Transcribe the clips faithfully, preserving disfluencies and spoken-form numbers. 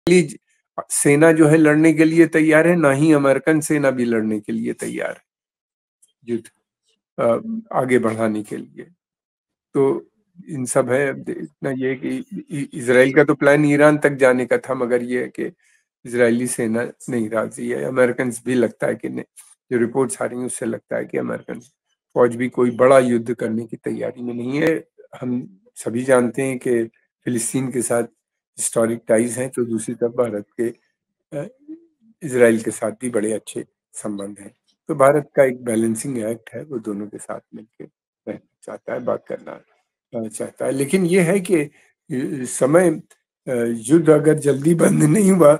Lease सेना जो है लड़ने के लिए तैयार है, ना ही अमेरिकन सेना भी लड़ने के लिए तैयार है, युद्ध अ, आगे बढ़ाने के लिए। तो इन सब है, अब देखना ये है कि इ इज़राइल का तो प्लान ईरान तक जाने का था, मगर ये है कि इज़राइली सेना नहीं राज़ी है। अमेरिकन्स भी लगता है कि नहीं, जो रिपोर्ट्स आ रही हैं उससे लगता है कि अमेरिकन फ़ौज भी कोई बड़ा युद्ध करने की तैयारी में नहीं है। हम सभी जानते हैं कि फ़िलिस्तीन के साथ हिस्टोरिक टाइज़ हैं, तो दूसरी तरफ भारत के अ, इज़राइल के साथ भी बड़े अच्छे संबंध हैं। तो भारत का एक बैलेंसिंग एक्ट है, वो दोनों के साथ मिलके रहना चाहता है, बात करना अ, चाहता है। लेकिन ये है कि अ, समय अ, युद्ध अगर जल्दी बंद नहीं हुआ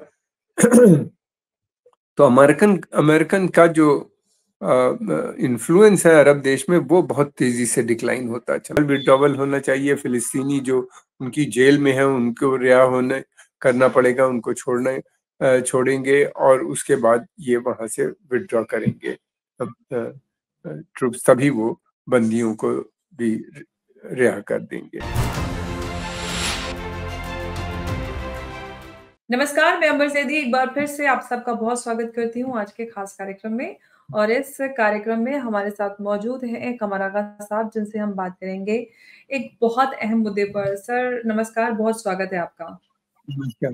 तो अमेरिकन अमेरिकन का जो अ, अ, इन्फ्लुएंस है अरब देश में, वो बहुत तेज़ी से डिक्लाइन होता चला। विड्रॉवल होना चाहिए, फ़िलिस्तीनी जो उनकी जेल में हैं, उनको रिहा होने करना पड़ेगा, उनको छोड़ने अ, छोड़ेंगे और उसके बाद ये वहाँ से विथड्रॉ करेंगे। तब अ अ, ट्रूप्स, तभी वो बंदियों को भी रि रिहा कर देंगे। नमस्कार, मैं अमर ज़ैदी एक बार फिर से आप सबका बहुत स्वागत करती हूँ आज के खास कार्यक्रम में और इस कार्यक्रम में हमारे साथ मौजूद हैं कमर आगा साहब, जिनसे हम बात करेंगे एक बहुत अहम मुद्दे पर। सर नमस्कार, बहुत स्वागत है आपका। नमस्कार।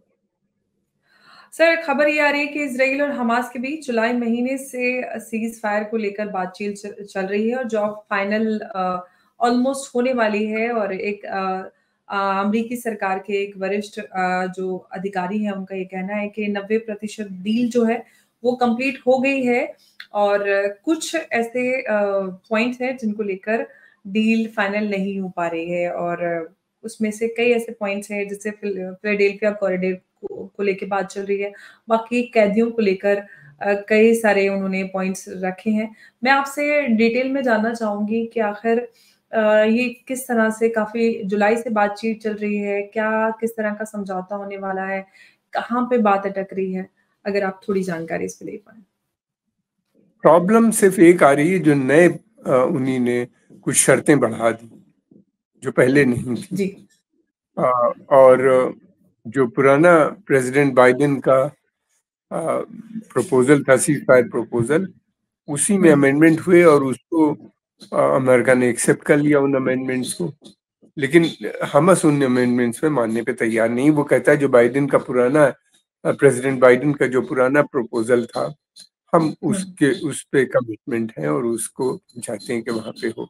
सर, खबर ये आ रही है कि इज़राइल और हमास के बीच जुलाई महीने से सीज़-फायर को लेकर बातचीत च चल रही है और जो अब फाइनल अ, ऑलमोस्ट होने वाली है और एक अ अ, अमरीकी सरकार के एक वरिष्ठ अ, जो अधिकारी हैं, उनका ये कहना है कि नब्बे प्रतिशत डील जो है, वो कंप्लीट हो गई है और कुछ ऐसे अ, पॉइंट्स हैं जिनको लेकर डील फाइनल नहीं हो पा रही है और उसमें से कई ऐसे पॉइंट्स हैं जैसे फिल फिलाडेल्फिया कॉरिडोर को को लेके बात चल रही है। बाकी कैदियों को लेकर अ, कई सारे उन्होंने पॉइंट्स रखे हैं। मैं आपसे डिटेल में जानना चाहूँगी कि आखिर अ, ये किस तरह से काफ़ी जुलाई से बातचीत चल रही है? क्या किस तरह का समझौता होने वाला है? कहाँ पे बात अटक रही है? अगर आप थोड़ी जानकारी इस पे दे पाएँ। प्रॉब्लम सिर्फ़ एक आ रही है, जो नए अ, उन्हीं ने कुछ शर्तें बढ़ा दी, जो पहले नहीं थी। जी। अ, और जो पुराना प्रेज़िडेंट बाइडेन का अ, प्रपोज़ल था, सीज़-फायर प्रपोज़ल, उसी में हुँ। अमेंडमेंट हुए और उसको अ, अमेरिका ने एक्सेप्ट कर लिया उन अमेंडमेंट्स को। लेकिन हमास उन अमेंडमेंट्स पे मानने पे तैयार नहीं। वो कहता है जो बाइडेन का पुराना अ, प्रेज़िडेंट बाइडेन का जो पुराना प्रपोज़ल था, हम हुँ। उसके उस पे कमिटमेंट हैं और उसको चाहते हैं कि वहाँ पे हो।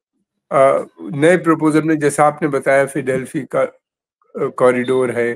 अ, नए प्रपोज़ल में जैसा आपने बताया फिलाडेल्फी का अ, कॉरिडोर है।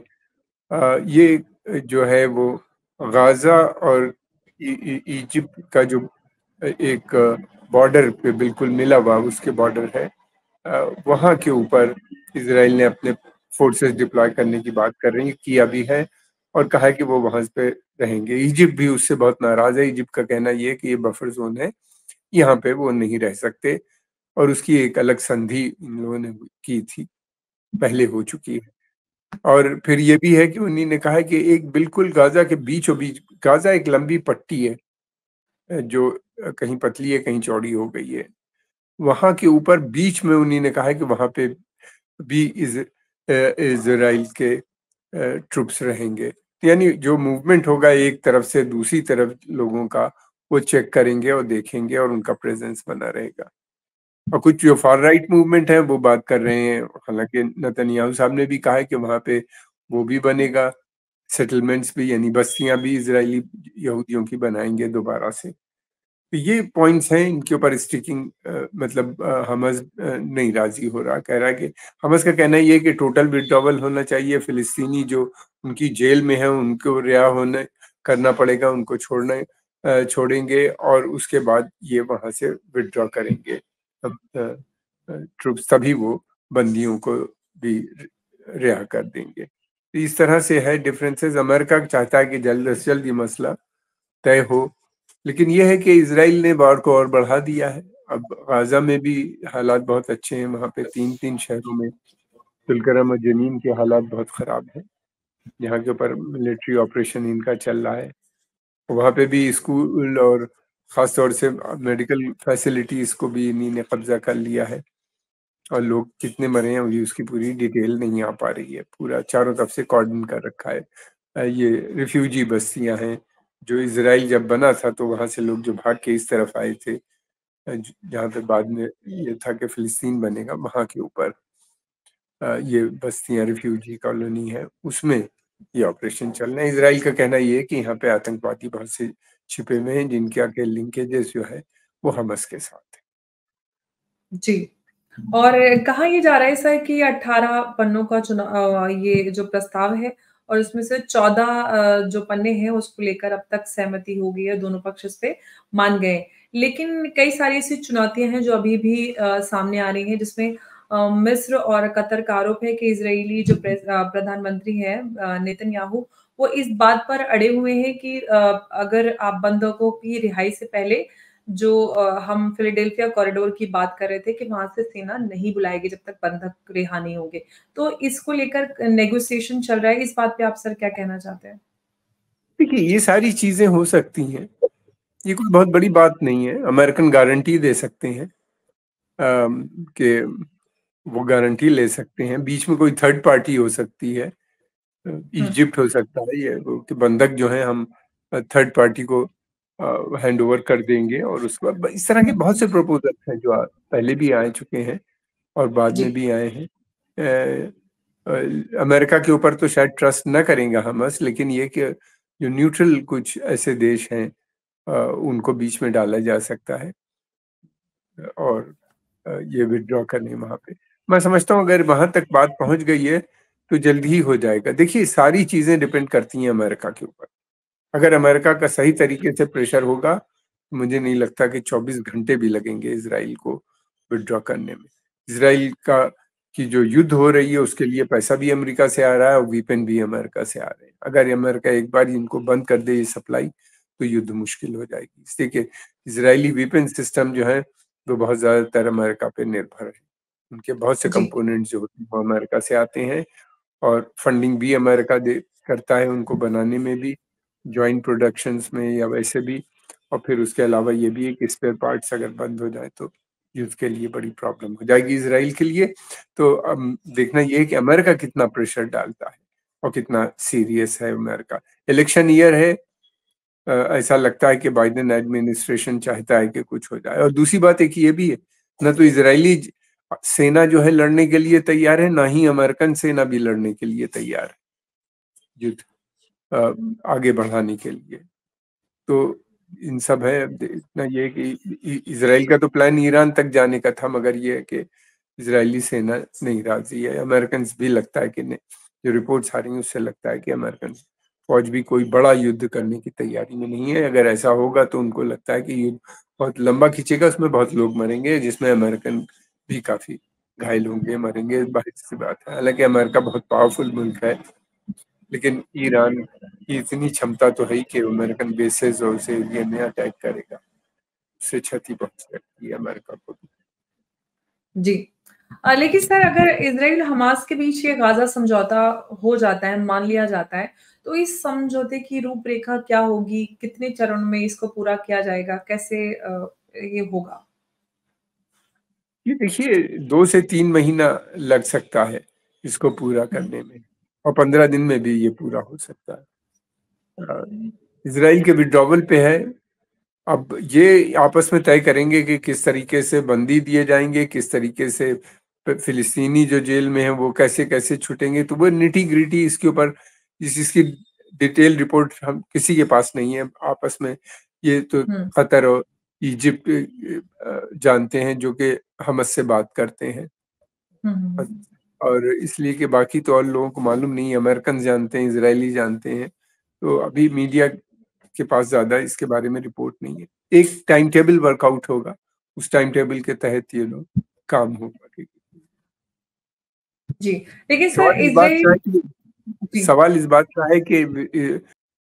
अ, ये जो है वो गाज़ा और इ इ इजिप्ट का जो अ, एक बॉर्डर पे बिल्कुल मिला हुआ उसके बॉर्डर है। अ, वहाँ के ऊपर इज़राइल ने अपने फ़ोर्सेस डिप्लॉय करने की बात कर रही है, किया भी है और कहा है कि वो वहाँ पे रहेंगे। इजिप्ट भी उससे बहुत नाराज़ है। इजिप्ट का कहना ये है कि ये बफर ज़ोन है, यहाँ पे वो नहीं रह सकते और उसकी एक अलग संधि इन लोगों ने की थी, पहले हो चुकी है। और फिर ये भी है कि उन्हीं ने कहा है कि एक बिल्कुल गाज़ा के बीचों-बीच, गाज़ा एक लंबी पट्टी है अ, जो अ, कहीं पतली है, कहीं चौड़ी हो गई है। वहाँ के ऊपर बीच में उन्हीं ने कहा है कि वहाँ पे भी इज़ अ, इज़राइल के अ, ट्रूप्स रहेंगे। यानी जो मूवमेंट होगा एक तरफ से दूसरी तरफ लोगों का, वो चेक करेंगे और देखेंगे और उनका प्रेज़ेंस बना रहेगा। और कुछ जो फार राइट मूवमेंट है, वो बात कर रहे हैं, हालाँकि नेतन्याहू साहब ने भी कहा है कि वहाँ पे वो भी बनेगा, सेटलमेंट्स भी, यानी बस्तियाँ भी इज़राइली यहूदियों की बनाएँगे दोबारा से। तो ये पॉइंट्स हैं, इनके ऊपर स्टिकिंग अ, मतलब अ, हमास अ, नहीं राज़ी हो रहा। कह रहा है कि हमास का कहना ये है कि टोटल विथड्रॉवल होना चाहिए, फ़िलिस्तीनी जो उनकी जेल में हैं, उनको रिहा होने करना पड़ेगा, उनको छोड़ने अ, छोड़ेंगे और उसके बाद ये वहाँ से विथड्रॉ करेंगे। तब अ अ, ट्रूप्स, तभी वो बंदियों को भी रि रिहा कर देंगे। तो इस तरह से है डिफरेंसेस। अमेरिका चाहता है कि जल्द से जल्द ये मसला तय हो, लेकिन ये है कि इज़राइल ने वॉर को और बढ़ा दिया है। अब गाज़ा में भी हालात बहुत अच्छे हैं, वहाँ पे तीन तीन शहरों में तुलकरम और जनीन के हालात बहुत ख़राब हैं, जहाँ के ऊपर मिलिट्री ऑपरेशन इनका चल रहा है। वहाँ पे भी स्कूल और ख़ास तौर से अ, मेडिकल फैसिलिटीज़ को भी इन्हीं ने कब्ज़ा कर लिया है। और लोग कितने मरे हैं अभी उसकी पूरी डिटेल नहीं आ पा रही है। पूरा चारों तरफ से कॉर्डन कर रखा है। अ, ये रिफ्यूजी बस्तियाँ हैं, जो इज़राइल जब बना था तो वहाँ से लोग जो भाग के इस तरफ आए थे, अ, ज जहाँ पे बाद में ये था कि फ़िलिस्तीन बनेगा, वहाँ के ऊपर अ, ये बस्तियाँ रिफ्यूजी कॉलोनी है, उसमें ये ऑपरेशन चल रहे हैं। इज़राइल का कहना ये है कि यहाँ पे आतंकवादी बहुत से छिपे हुए हैं, जिनके आगे लिंकेजेस जो है, वो हमास के साथ है। जी। और कहा ये जा रहा है सर कि अठारह पन्नों का चुना अ, ये जो प्रस्ताव है और उसमें से चौदह अ, जो पन्ने हैं उसको लेकर अब तक सहमति हो गई है, दोनों पक्ष इस पे मान गए। लेकिन कई सारी ऐसी चुनौतियाँ हैं जो अभी भी अ, सामने आ रही हैं जिसमें अ, मिस्र और कतर का आरोप है कि इज़राइली जो प्रेस अ, प्रधानमंत्री हैं अ, नेतन्याहू, वो इस बात पर अड़े हुए हैं कि अ, अगर आप बंधकों की रिहाई से पहले जो अ, हम फिलाडेल्फिया कॉरिडोर की बात कर रहे थे कि वहाँ से सेना नहीं बुलाएगी जब तक बंधक रिहा नहीं होंगे। तो इसको लेकर नेगोशिएशन चल रहा है, इस बात पे आप सर क्या कहना चाहते हैं? देखिए, ये सारी चीज़ें हो सकती हैं। ये कोई बहुत बड़ी बात नहीं है। अमेरिकन गारंटी दे सकते हैं अम, कि वो गारंटी ले सकते हैं। बीच में कोई थर्ड पार्टी हो सकती है। अ, हुँ, इजिप्ट हो सकता है ये वो कि बंधक जो हैं हम अ, थर्ड पार्टी को अ, हैंडओवर कर देंगे और उसके बाद ब इस तरह के हुँ, बहुत से प्रपोज़ल्स हैं जो अ, पहले भी आ चुके हैं और बाद जी, में भी आए हैं। अ अ, अमेरिका के ऊपर तो शायद ट्रस्ट ना करेंगे हमास, लेकिन ये कि जो न्यूट्रल कुछ ऐसे देश हैं, अ, उनको बीच में डाला जा सकता है और अ, ये विथड्रॉ करने वहाँ पे। मैं समझता हूँ अगर वहाँ तक बात पहुँच गई है, तो जल्द ही हो जाएगा। देखिए, सारी चीज़ें डिपेंड करती हैं अमेरिका के ऊपर। अगर अमेरिका का सही तरीके से प्रेशर होगा, मुझे नहीं लगता कि चौबीस घंटे भी लगेंगे इज़राइल को विथड्रॉ करने में। इज़राइल का की जो युद्ध हो रही है, उसके लिए पैसा भी अमेरिका से आ रहा है और वेपन भी अमेरिका से आ रहे हैं। अगर अमेरिका एक बार इनको बंद कर दे ये सप्लाई, तो युद्ध मुश्किल हो जाएगी। इसलिए कि इज़राइली वेपन सिस्टम जो है, वो बहुत ज़्यादातर अमेरिका पे निर्भर है। उनके बहुत से जी, कंपोनेंट्स जो होते हैं, वो अमेरिका से आते हैं और फंडिंग भी अमेरिका दे करता है उनको बनाने में भी, जॉइंट प्रोडक्शंस में या वैसे भी। और फिर उसके अलावा ये भी है कि स्पेयर पार्ट्स अगर बंद हो जाए तो युद्ध के लिए बड़ी प्रॉब्लम हो जाएगी इज़राइल के लिए। तो अब देखना ये है कि अमेरिका कितना प्रेशर डालता है और कितना सीरियस है अमेरिका। इलेक्शन ईयर है, अ, ऐसा लगता है कि बाइडेन एडमिनिस्ट्रेशन चाहता है कि कुछ हो जाए। और दूसरी बात एक ये भी है, ना तो इज़राइली ज सेना जो है लड़ने के लिए तैयार है, ना ही अमेरिकन सेना भी लड़ने के लिए तैयार है, युद्ध अ, आगे बढ़ाने के लिए। तो इन सब है, अब देखना ये है कि इ इ इज़राइल का तो प्लान ईरान तक जाने का था, मगर ये है कि इज़राइली सेना नहीं राज़ी है। अमेरिकन्स भी लगता है कि नहीं, जो रिपोर्ट्स आ रही हैं उससे लगता है कि अमेरिकन फ़ौज भी कोई बड़ा युद्ध करने की तैयारी में नहीं है। अगर ऐसा होगा तो उनको लगता है कि युद्ध बहुत लंबा खींचेगा, उसमें बहुत लोग मरेंगे, जिसमें अमेरिकन भी काफ़ी घायल होंगे, मरेंगे, ज़ाहिर-सी बात है। हालाँकि अमेरिका बहुत पावरफुल मुल्क है, लेकिन ईरान की इतनी क्षमता तो है ही कि अमेरिकन बेसेस और उस एरिया में अटैक करेगा। उससे क्षति पहुँच सकती है अमेरिका को भी। जी। अ, लेकिन सर अगर इज़राइल हमास के बीच ये गाज़ा समझौता हो जाता है, मान लिया जाता है, तो इस समझौते की रूपरेखा क्या होगी? कितने चरण में इसको पूरा किया जाएगा? कैसे अ, ये होगा? ये देखिए, दो से तीन महीना लग सकता है इसको पूरा हुँ, करने में और पंद्रह दिन में भी ये पूरा हो सकता है। अ, इज़राइल के विथड्रॉवल पे है। अब ये आपस में तय करेंगे कि किस तरीके से बंदी दिए जाएँगे, किस तरीके से फ फ़िलिस्तीनी जो जेल में हैं वो कैसे-कैसे छूटेंगे, तो वो निटी-ग्रिटी इसके ऊपर इस इसकी डिटेल रिपोर्ट हम किसी के पास नहीं है। आपस में ये तो हुँ, कतर और इजिप्ट अ, जानते हैं, जो कि हमास से बात करते हैं। हुँ, हुँ, अ, हुँ। और इसलिए कि बाकी तो और लोगों को मालूम नहीं है, अमेरिकन जानते हैं, इज़राइली जानते हैं। तो अभी मीडिया के पास ज़्यादा इसके बारे में रिपोर्ट नहीं है। एक टाइम टेबल वर्कआउट होगा, उस टाइम टेबल के तहत ये लोग काम हो पाएगी। जी, लेकिन सर सवाल इस बात इज़राइल का है कि जी, सवाल इस बात का है कि अ,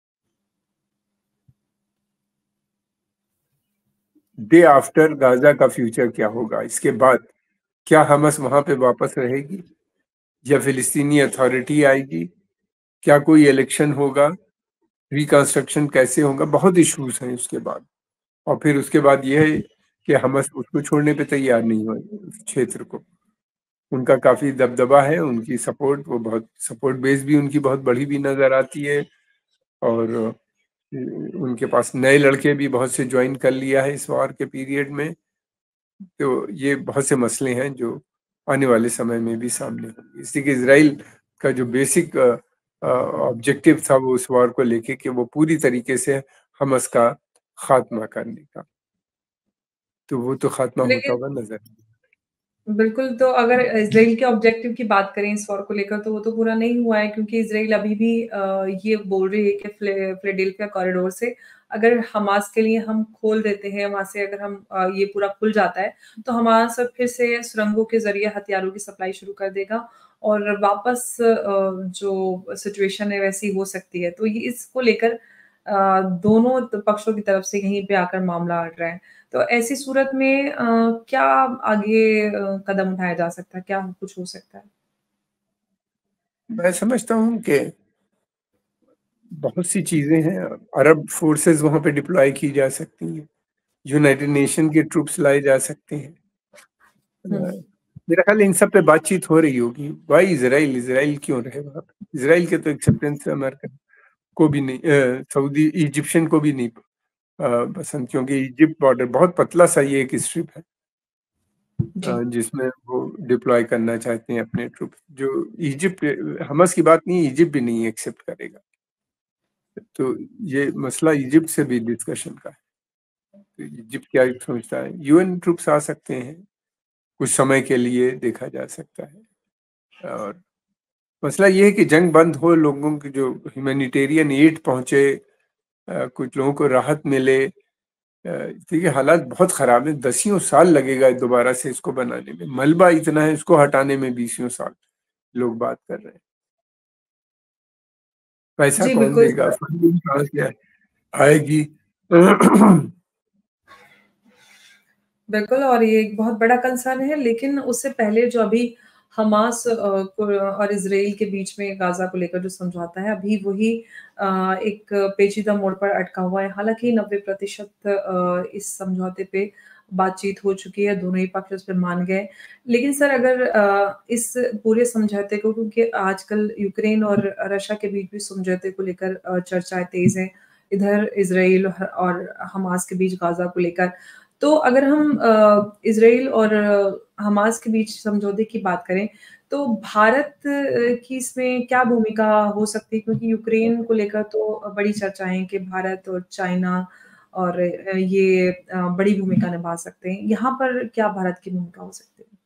डे आफ्टर गाज़ा का फ्यूचर क्या होगा? इसके बाद क्या हमास वहाँ पे वापस रहेगी या फ़िलिस्तीनी अथॉरिटी आएगी? क्या कोई इलेक्शन होगा? रिकंस्ट्रक्शन कैसे होगा? बहुत इश्यूज़ हैं उसके बाद। और फिर उसके बाद ये है कि हमास उसको छोड़ने पे तैयार नहीं हुआ, उस क्षेत्र को। उनका काफ़ी दबदबा है, उनकी सपोर्ट वो बहुत सपोर्ट बेस भी उनकी बहुत बढ़ी हुई नज़र आती है और उनके पास नए लड़के भी बहुत से जॉइन कर लिया है इस वॉर के पीरियड में। तो ये बहुत से मसले हैं जो आने वाले समय में भी सामने होंगे। इसलिए कि इज़राइल का जो बेसिक अ अ, ऑब्जेक्टिव था वो उस वॉर को लेके कि वो पूरी तरीके से हमास का खात्मा करने का। तो वो तो खात्मा होता लेकिन हुआ नज़र बिल्कुल, तो अगर इज़राइल के ऑब्जेक्टिव की बात करें इस वॉर को लेकर तो वो तो पूरा नहीं हुआ है क्योंकि इज़राइल अभी भी अ, ये बोल रही है कि फ़िले फ़िलाडेल्फिया कॉरिडोर से अगर हमास के लिए हम खोल देते हैं, वहाँ से अगर हम अ, ये पूरा खुल जाता है, तो हमास अब फिर से सुरंगों के ज़रिए हथियारों की सप्लाई शुरू कर देगा और वापस अ, जो सिचुएशन है वैसी हो सकती है। तो ये इसको लेकर अ, दोनों त पक्षों की तरफ से यहीं पे आकर मामला अड़ रहा है। तो ऐसी सूरत में अ, क्या आगे अ, कदम उठाया जा सकता है? क्या कुछ हो सकता है? मैं समझता हूँ कि बहुत सी चीज़ें हैं, अरब फ़ोर्सेज़ वहाँ पे डिप्लॉय की जा सकती हैं, यूनाइटेड नेशन के ट्रूप्स लाए जा सकते हैं। अ, हुँ। मेरा ख़्याल है इन सब पे बातचीत हो रही होगी। Why Israel? इज़राइल क्यों रहे वहाँ पे? इज़राइल के तो एक्सेप्टेंस अमेरिका को भी नहीं अ, सऊदी इजिप्शियन को भी नहीं अ, पसंद क्योंकि इजिप्ट बॉर्डर बहुत पतला-सा ये एक स्ट्रिप है। जी। अ, जिसमें वो डिप्लॉय करना चाहते हैं अपने ट्रूप्स जो इजिप्ट हमास की बात नहीं, इजिप्ट भी नहीं एक्सेप्ट करेगा। तो ये मसला इजिप्ट से भी डिस्कशन का है। तो इजिप्ट क्या सोचता है? यूएन ट्रूप्स आ सकते हैं, कुछ समय के लिए देखा जा सकता है और मसला ये है कि जंग बंद हो, लोगों की जो ह्यूमैनिटेरियन एड पहुँचे अ, कुछ लोगों को राहत मिले। अ, देखिए हालात बहुत ख़राब हैं, दसियों साल लगेगा दोबारा से इसको बनाने में। मलबा इतना है, इसको हटाने में बीसियों साल लोग बात कर रहे हैं। पैसा जी, कौन बिल्कुल देगा? सर। फंडिंग कहाँ से आए आएगी? बिल्कुल और ये एक बहुत बड़ा कंसर्न है, लेकिन उससे पहले जो अभी हमास अ, को और इज़राइल के बीच में गाज़ा को लेकर जो समझौता है, अभी वही अ, एक पेचीदा मोड़ पर अटका हुआ है। हालाँकि नब्बे प्रतिशत अ, इस समझौते पे बातचीत हो चुकी है, दोनों ही पक्ष उस पे मान गए। लेकिन सर अगर अ, इस पूरे समझौते को क्योंकि आजकल यूक्रेन और रशिया के बीच भी समझौते को लेकर अ, चर्चाएँ तेज़ हैं। इधर इज़राइल ह और हमास के बीच गाज़ा को लेकर। तो अगर हम अ, इज़राइल और हमास के बीच समझौते की बात करें, तो भारत अ, की इसमें क्या भूमिका हो सकती है? क्योंकि यूक्रेन को लेकर तो बड़ी चर्चाएँ हैं कि भारत और चाइना और अ, ये अ, बड़ी भूमिका निभा सकते हैं। यहाँ पर क्या भारत की भूमिका हो सकती है?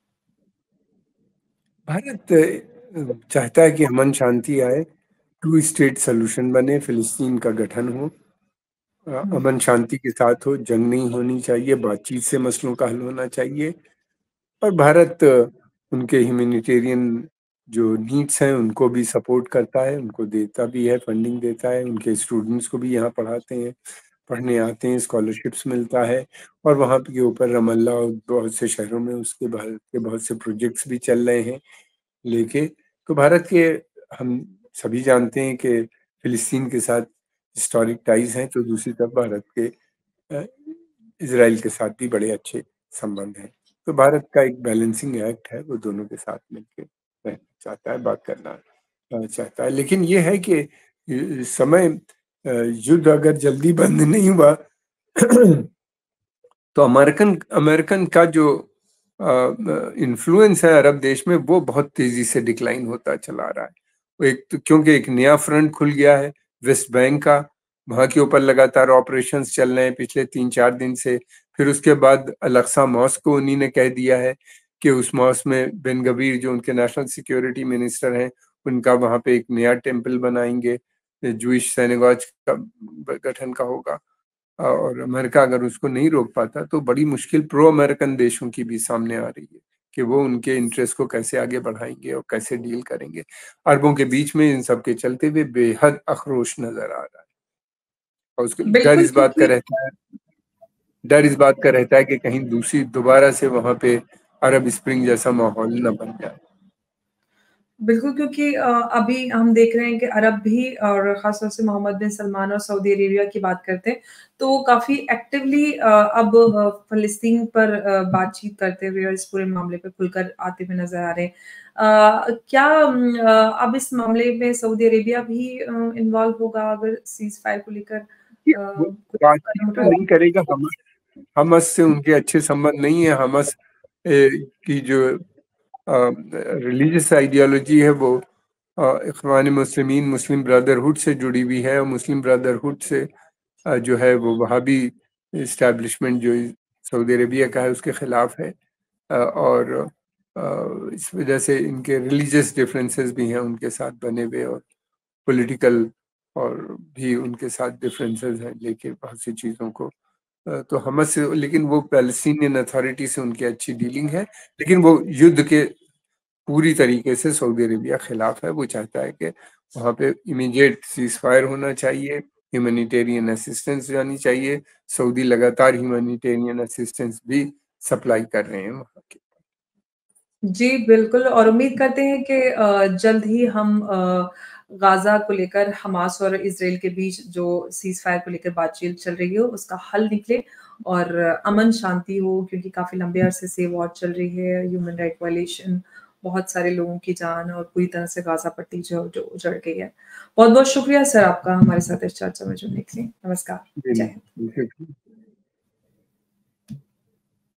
भारत अ, चाहता है कि अमन शांति आए, टू स्टेट सॉल्यूशन बने, फिलिस्तीन का गठन हो। अ, हुँ। अमन शांति के साथ हो, जंग नहीं होनी चाहिए, बातचीत से मसलों का हल होना चाहिए और भारत अ, उनके ह्यूमैनिटेरियन जो नीड्स हैं, उनको भी सपोर्ट करता है, उनको देता भी है, फंडिंग देता है, उनके स्टूडेंट्स को भी यहाँ पढ़ाते हैं, पढ़ने आते हैं, स्कॉलरशिप्स मिलता है और वहाँ के ऊपर रमल्ला और बहुत से शहरों में उसके भारत के बहुत से प्रोजेक्ट्स भी चल रहे हैं लेके। तो भारत के हम सभी जानते हैं कि फिलिस्तीन के साथ हिस्टोरिक टाइज़ हैं, तो दूसरी तरफ भारत के अ, इज़राइल के साथ भी बड़े अच्छे संबंध हैं। तो भारत का एक बैलेंसिंग एक्ट है, वो दोनों के साथ मिलके रहना चाहता है, बात करना अ, चाहता है। लेकिन ये है कि अ, समय अ, युद्ध अगर जल्दी बंद नहीं हुआ तो अमेरिकन अमेरिकन का जो अ, अ, इन्फ्लुएंस है अरब देश में वो बहुत तेज़ी से डिक्लाइन होता चला रहा है। वो एक तो क्योंकि एक नया फ्रंट खुल गया है वेस्ट बैंक का, वहाँ के ऊपर लगातार ऑपरेशंस चल रहे हैं पिछले तीन चार दिन से। फिर उसके बाद अल-अक्सा मॉस्क को उन्हीं ने कह दिया है कि उस मॉस्क में बेन गवीर जो उनके नेशनल सिक्योरिटी मिनिस्टर हैं, उनका वहाँ पे एक नया टेम्पल बनाएँगे, जूइश सिनेगॉग का ब गठन का होगा। और अमेरिका अगर उसको नहीं रोक पाता तो बड़ी मुश्किल प्रो अमेरिकन देशों की भी सामने आ रही है कि वो उनके इंटरेस्ट को कैसे आगे बढ़ाएँगे और कैसे डील करेंगे। अरबों के बीच में इन सब के चलते हुए बेहद आक्रोश नज़र आ रहा है और उसको डर बिल्कुल, इस बात का क्योंकि रहता है डर इस बात का रहता है कि कहीं दूसरी दोबारा से वहाँ पे अरब स्प्रिंग जैसा माहौल ना बन जाए। बिल्कुल, क्योंकि अ, अभी हम देख रहे हैं कि अरब भी और ख़ास तौर से मोहम्मद बिन सलमान और सऊदी अरेबिया की बात करते हैं, तो वो काफ़ी एक्टिवली अ, अब अ, फ़लस्तीन पर अ, बातचीत करते हुए और इस पूरे मामले पे खुलकर आते हुए नज़र आ रहे हैं। अ, क्या उम, अ, अब इस मामले में सऊदी अरेबिया भी अ, इन्वॉल्व होगा अगर सीज़-फायर को लेकर अ, ये वो कोई बातचीत कदम तो उठाया? नहीं करेगा, हमा हमास से उनके अच्छे संबंध नहीं है। हमास ए, की जो अ, रिलीजियस आइडियोलॉजी है वो अ, इख्वान मुस्लिमीन, मुस्लिम ब्रदरहुड से जुड़ी हुई है, और मुस्लिम ब्रदरहुड से अ, जो है वो वहाबी एस्टेब्लिशमेंट जो सऊदी अरेबिया का है उसके खिलाफ है। अ, और अ, इस वजह से इनके रिलीजियस डिफरेंसेस भी हैं उनके साथ बने हुए, और पॉलिटिकल और भी उनके साथ डिफरेंसेस हैं लेके बहुत सी चीज़ों को। अ, तो हमास से, लेकिन वो पैलेस्टीनियन अथॉरिटी से उनकी अच्छी डीलिंग है, लेकिन वो युद्ध के पूरी तरीके से सऊदी अरेबिया खिलाफ है। वो चाहता है कि वहाँ पे इमीडिएट सीज़ फायर होना चाहिए, ह्यूमैनिटेरियन असिस्टेंस जानी चाहिए। सऊदी लगातार ह्यूमैनिटेरियन असिस्टेंस भी सप्लाई कर रहे हैं वहाँ के। जी, बिल्कुल और उम्मीद करते हैं कि अ, जल्द ही हम अ, गाज़ा को लेकर हमास और इज़राइल के बीच जो सीज़-फायर को लेकर बातचीत चल रही हो, उसका हल निकले और अमन शांति हो क्योंकि काफ़ी लंबे अरसे से वॉर चल रही है, ह्यूमन राइट वायलेशन, बहुत सारे लोगों की जान और पूरी तरह से गाज़ा पट्टी जो जो उजड़ गई है। बहुत-बहुत शुक्रिया सर आपका हमारे साथ इस चर्चा में जुड़ने के लिए। नमस्कार। जय बिल हिंद। बिल्कुल।